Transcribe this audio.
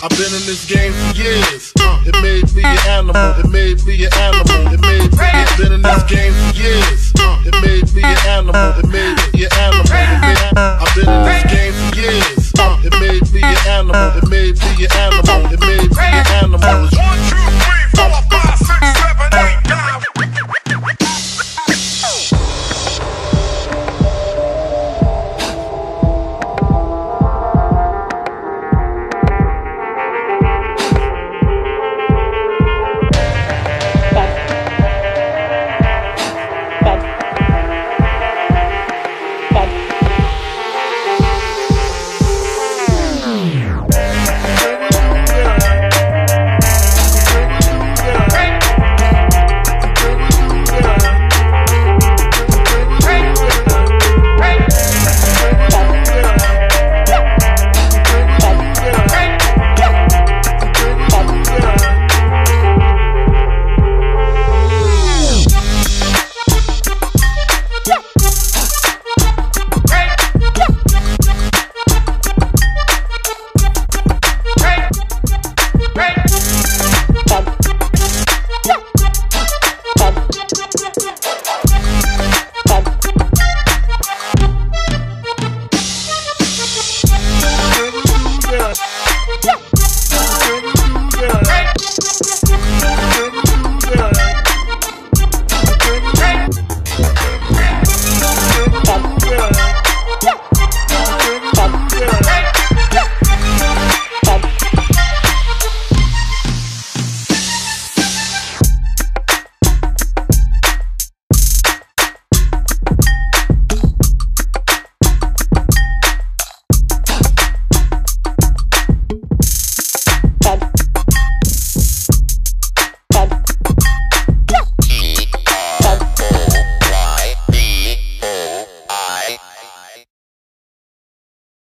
I've been in this game for years. It made me an animal. It made me an animal. It made me. I've been in this game for years. It made me an animal. It made me an animal. I've been in this game for years. It made me an animal. It made me an animal. It made me an animal.